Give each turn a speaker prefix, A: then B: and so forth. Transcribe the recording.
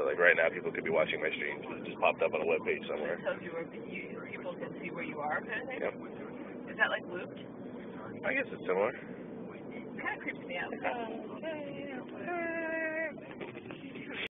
A: So like right now, people could be watching my streams. It just popped up on a web page somewhere.
B: It tells you where people can see where you are, kind of thing?
A: Yep.
B: Is that like looped?
A: I guess it's similar.
B: It kind of creeps me out.